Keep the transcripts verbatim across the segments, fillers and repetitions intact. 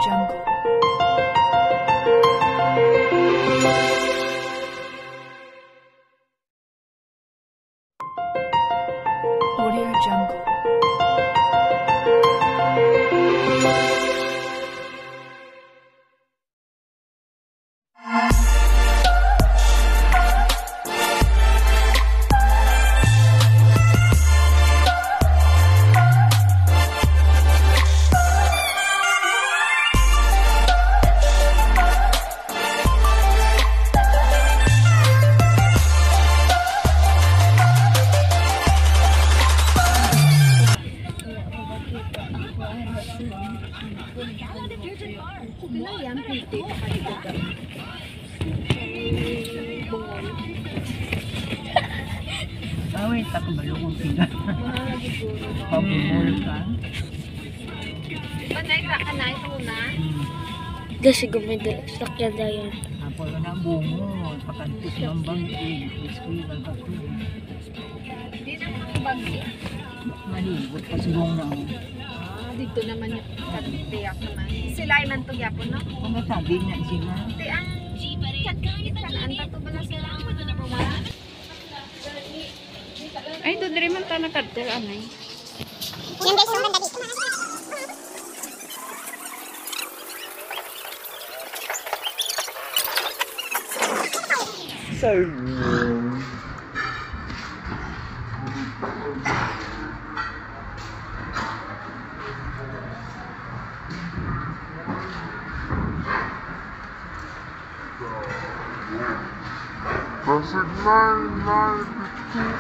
Jungle. Audio Jungle. Away, tak balong sila. Pabumol ka. Panay ka kanay muna. Kasi gumidala sa kaya yan. Apo na bungo, pakantis ng bangkig, school ng kape. Hindi na mga bagi. Malibot pa sigong na ako. Ah, dito naman yung katiyak naman. Sila ay man to gyapon, no? Kung nasabi niya sila. Di ang katkit ka na. Anta to bala sila. Pumara. Ay, doon rin man ta nakadter, anay. Yan guys, yung ganda dito. So, Pasig nine ninety-two.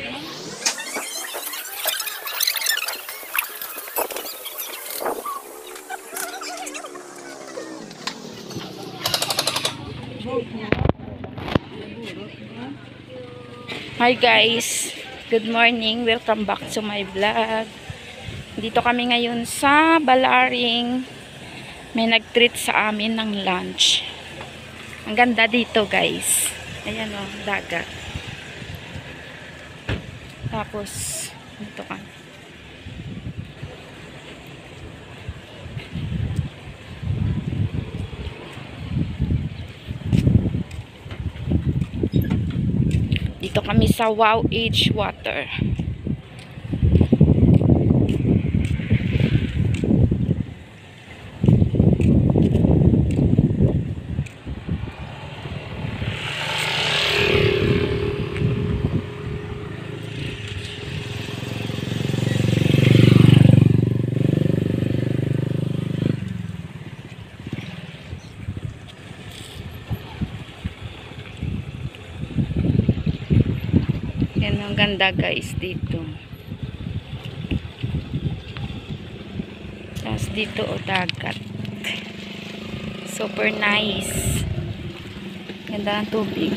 Hi guys, good morning, welcome back to my vlog. Dito kami ngayon sa Balaring. May nag-treat sa amin ng lunch. Ang ganda dito guys. Ayan o, dagat. Tapos dito ka. Dito kami sa Wow Edge Water. Yan ang ganda guys dito. Tapos dito o dagat. Super nice. Ganda ng tubig.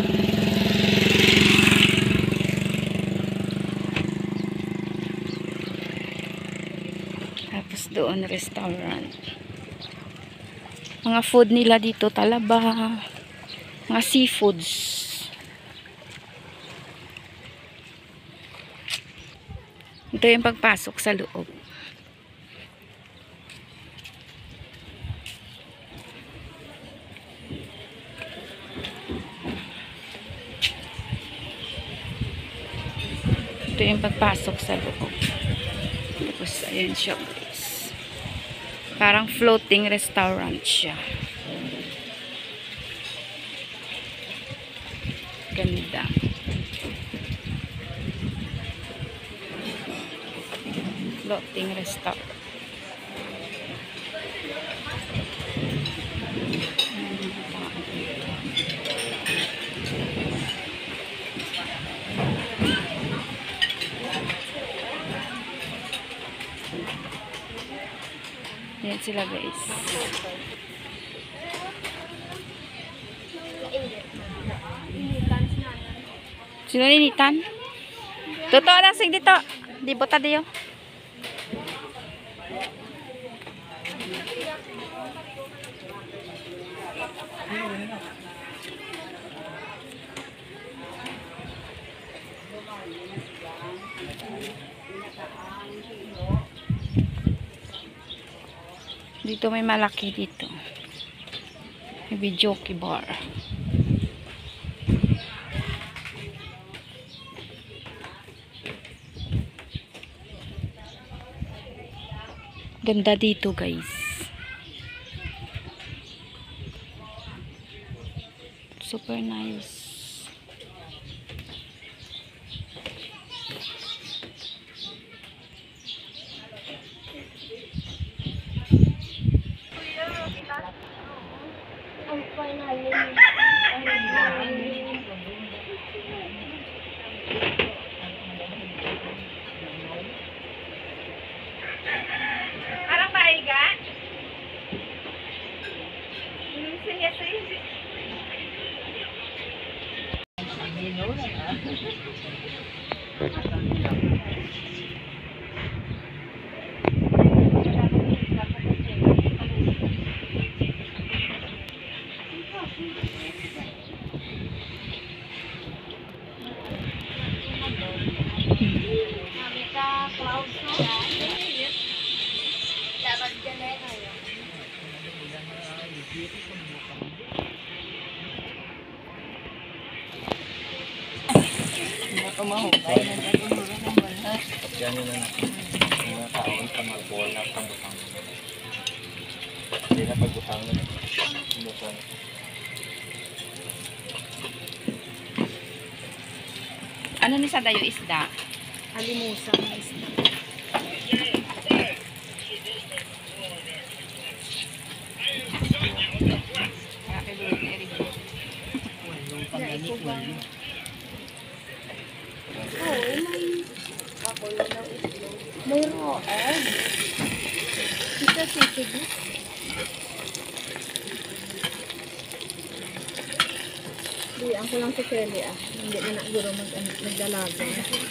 Tapos doon restaurant. Mga food nila dito talaba. Mga seafoods. Ito yung pagpasok sa loob. Ito yung pagpasok sa loob. Tapos ayan siya guys. Parang floating restaurant siya. Ganda. Floating restaurant. Yan sila guys. Sino ninitan? Totoo lang sig dito. Di bota diyo. Dito may malaki dito. May videoke bar. Ganda dito, guys. Super nice. Ang finally. Parang maiga? Sige, sige. Yan yun na mga taon sa mga ball na pagutang. Hindi na pagutang na. Butang. Ano ni sa dayo isda? Alimusang na isda. May road. Kita sisig. Di, ang kulang si Kelly ah. Hindi na naguro mag nagdalaga.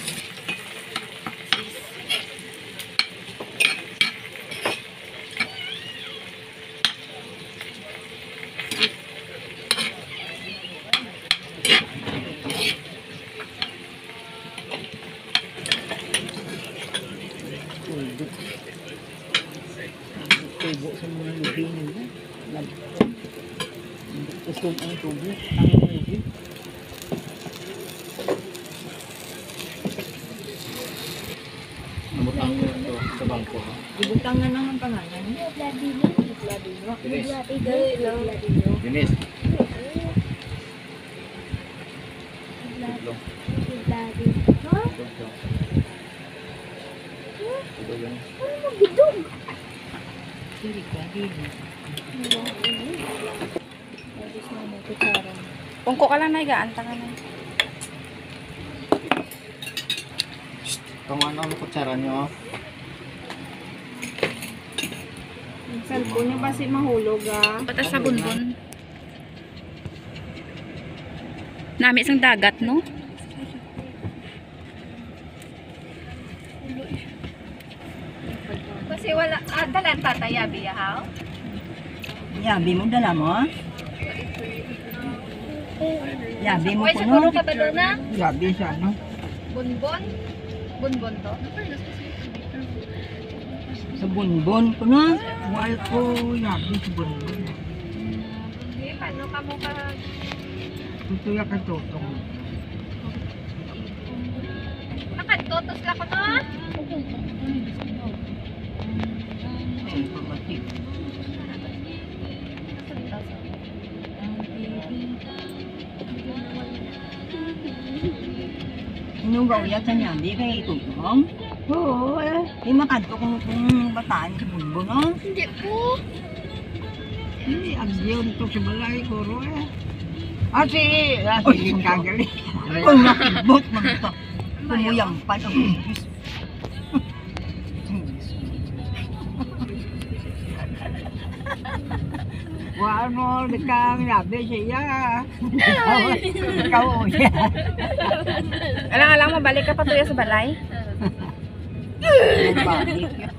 Tubo sa mga lubi nila. Lagpo. Gusto ang tubo. Ang lubi. Nabutang ko ito sa bangko. Ibutang na lang ang pangalan. Vladino. Vladino. Vladino. Vladino. Dinis. Vladino. Ito yan. Ano bidog? Dili ka, dili. Tapos na mo kutsara. Pungko ka lang na igaanta ka na. Kung ano ang kutsara nyo. Yung cellphone niya kasi mahulog ah. Patas sa bunbun. Nami isang dagat, no? Kasi wala, ah, dalan tataya biya ha? Yabi mo dala mo? Yabi mo Uy, ko siguro no? ka ba doon na? Yabi siya no? Bunbon? Bunbon to? Sa bunbon ko na. Wal ko yabi sa bunbon. Hindi, paano ka mo ka? Tutuya ka tutong. Nakatotos lang ko no? Ay, pamati. Anong gawin sa niya? Di kayo itutong? Oo eh. Di makanto kung kung bataan sa bunbon no? Hindi po. Hindi, agyaw nito sa balay ko ro eh. Ah, si, ah, si Ling Gagali. Kung nakibot, magto. Kumuyang pa ng bibis. Wala mo, kang labi siya. Ikaw o siya. Alang-alang mo, balik ka pa tuya sa balay. Balik yan.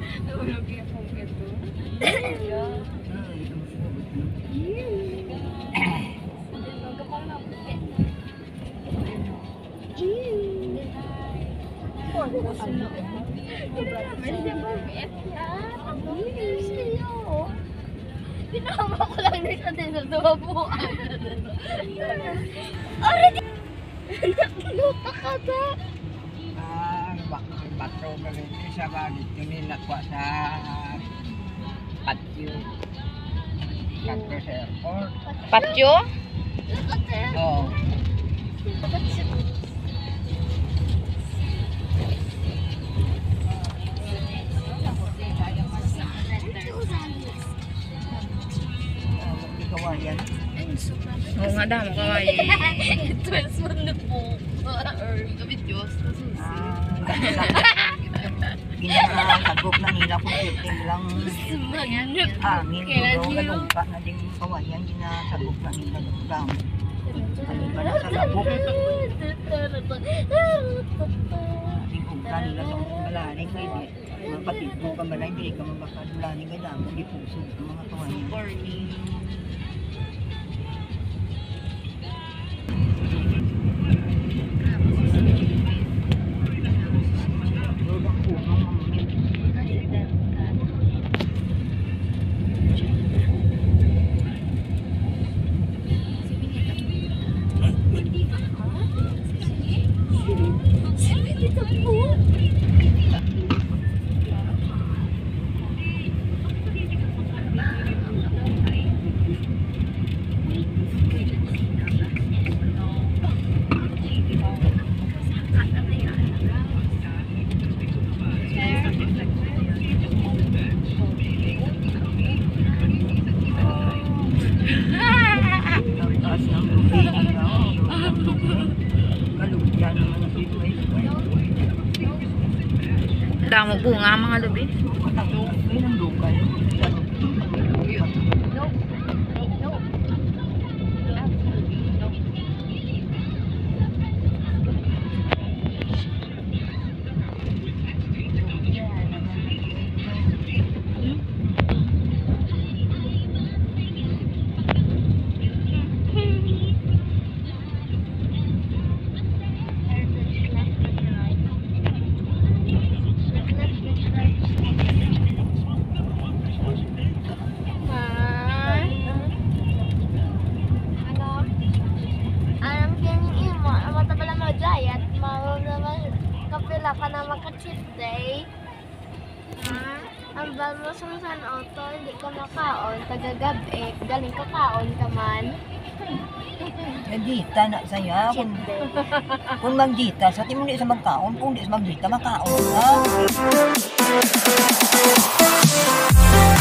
Ano? Pinama ko lang na sa tinutubuan. Already! Nakiluta ka ba? Ah, bakit bato ka rin sa bagit yun nilakwa sa patio. Kanto sa airport. Patyo? Oo. Kawayan. Oo nga daw, kawaii. Twins mo na po. Or gabit Diyos. Ginasagop na nila kung fifteen lang hangin. Pero kalungka na din yung kawayan. Ginasagop na nila ng damo. Ano ba na sa labok? Yung ugka nila sa mga malaling. Mga patito ka malay, hindi ka mabakadulaling ka damo. Hindi puso ang mga kawayan. Damo bunga mga lubi. Kapila ka na maka-cheat day. Ha? Ang bal mo sa san auto, hindi ka makaon, tagagabik, galing ka kaon ka man. Nagdita na saya. Cheat Kung, day. kung magdita, sa timon di sa magkaon. Kung di sa magdita, makaon. Ha?